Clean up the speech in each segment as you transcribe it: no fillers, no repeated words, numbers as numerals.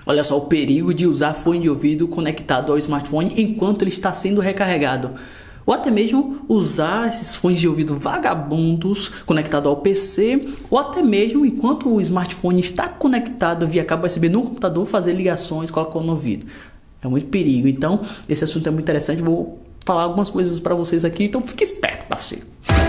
Olha só o perigo de usar fone de ouvido conectado ao smartphone enquanto ele está sendo recarregado. Ou até mesmo usar esses fones de ouvido vagabundos conectados ao PC, ou até mesmo enquanto o smartphone está conectado via cabo USB no computador, fazer ligações, colocar no ouvido. É muito perigo. Então, esse assunto é muito interessante. Vou falar algumas coisas para vocês aqui, então fique esperto, parceiro.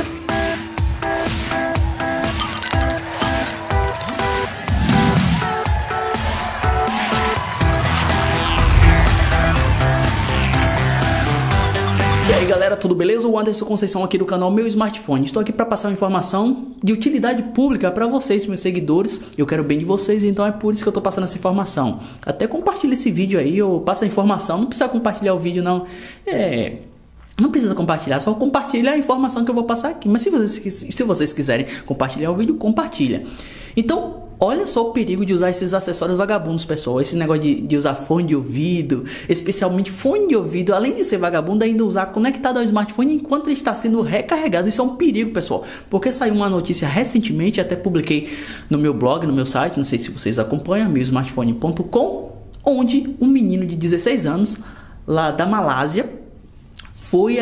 E aí galera, tudo beleza? O Anderson Conceição aqui do canal Meu Smartphone. Estou aqui para passar uma informação de utilidade pública para vocês, meus seguidores. Eu quero o bem de vocês, então é por isso que eu estou passando essa informação. Até compartilha esse vídeo aí, ou passa a informação. Não precisa compartilhar o vídeo não. Não precisa compartilhar, só compartilha a informação que eu vou passar aqui. Mas se vocês quiserem compartilhar o vídeo, compartilha. Então, olha só o perigo de usar esses acessórios vagabundos, pessoal. Esse negócio de usar fone de ouvido, especialmente fone de ouvido, além de ser vagabundo, ainda usar conectado ao smartphone enquanto ele está sendo recarregado. Isso é um perigo, pessoal. Porque saiu uma notícia recentemente, até publiquei no meu blog, no meu site, não sei se vocês acompanham, meusmartphone.com, onde um menino de 16 anos, lá da Malásia, foi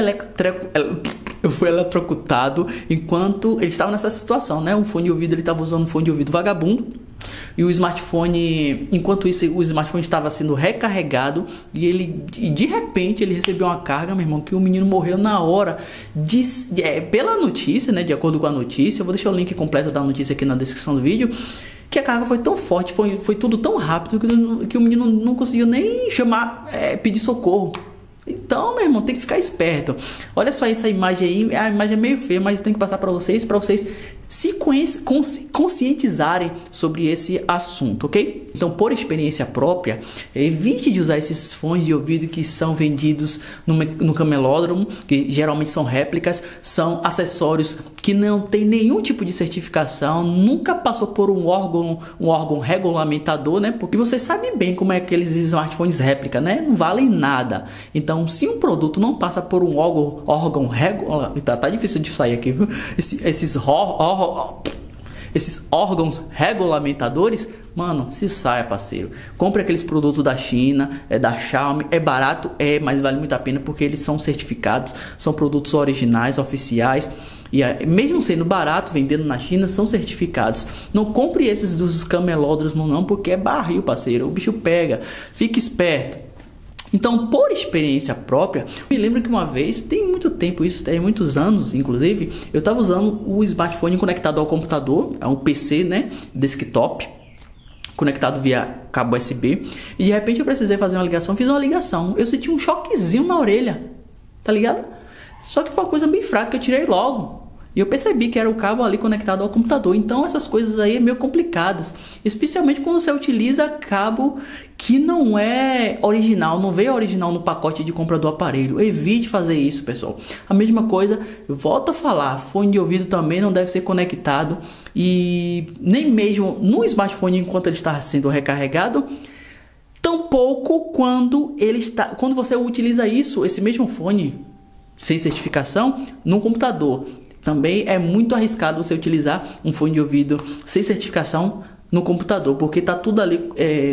eletrocutado enquanto ele estava nessa situação, né? O fone de ouvido, ele estava usando um fone de ouvido vagabundo e o smartphone, enquanto isso, o smartphone estava sendo recarregado e de repente ele recebeu uma carga, meu irmão, que o menino morreu na hora. Pela notícia, né? De acordo com a notícia, eu vou deixar o link completo da notícia aqui na descrição do vídeo, que a carga foi tão forte, foi tudo tão rápido que o menino não conseguiu nem pedir socorro. Então, meu irmão, tem que ficar esperto. Olha só essa imagem aí. A imagem é meio feia, mas eu tenho que passar para vocês se conscientizarem sobre esse assunto, ok? Então, por experiência própria, evite de usar esses fones de ouvido que são vendidos no camelódromo, que geralmente são réplicas, são acessórios que não tem nenhum tipo de certificação, nunca passou por um órgão regulamentador, né? Porque você sabe bem como é aqueles smartphones réplica, né? Não valem nada. Então, se um produto não passa por um órgão regulamentador, tá difícil de sair aqui, viu? Esses órgãos regulamentadores, mano, se saia, parceiro. Compre aqueles produtos da China, da Xiaomi, é barato, mas vale muito a pena porque eles são certificados, são produtos originais, oficiais. E mesmo sendo barato, vendendo na China, são certificados. Não compre esses dos camelódromos não, porque é barril, parceiro. O bicho pega. Fique esperto. Então, por experiência própria, me lembro que uma vez, tem muito tempo isso, tem muitos anos, inclusive, eu estava usando o smartphone conectado ao computador, é um PC, né, desktop, conectado via cabo USB, e de repente eu precisei fazer uma ligação, fiz uma ligação, eu senti um choquezinho na orelha, tá ligado? Só que foi uma coisa bem fraca que eu tirei logo. E eu percebi que era o cabo ali conectado ao computador. Então essas coisas aí é meio complicadas. Especialmente quando você utiliza cabo que não é original. Não veio original no pacote de compra do aparelho. Evite fazer isso, pessoal. A mesma coisa, eu volto a falar. Fone de ouvido também não deve ser conectado. E nem mesmo no smartphone enquanto ele está sendo recarregado. Tampouco quando você utiliza esse mesmo fone sem certificação no computador. Também é muito arriscado você utilizar um fone de ouvido sem certificação no computador, porque está tudo ali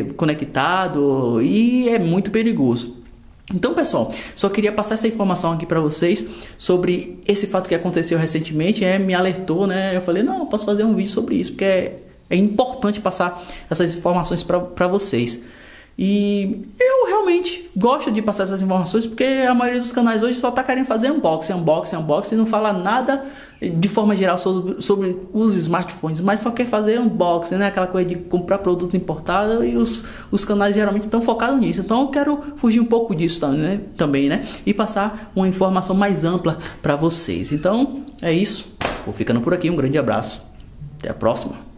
conectado e é muito perigoso. Então, pessoal, só queria passar essa informação aqui para vocês sobre esse fato que aconteceu recentemente. Me alertou, né? Eu falei, não, eu posso fazer um vídeo sobre isso, porque é importante passar essas informações para vocês. E eu realmente gosto de passar essas informações porque a maioria dos canais hoje só tá querendo fazer unboxing e não fala nada de forma geral sobre os smartphones, mas só quer fazer unboxing, né? Aquela coisa de comprar produto importado, e os canais geralmente estão focados nisso. Então eu quero fugir um pouco disso também, né? E passar uma informação mais ampla para vocês. Então é isso, vou ficando por aqui, um grande abraço, até a próxima.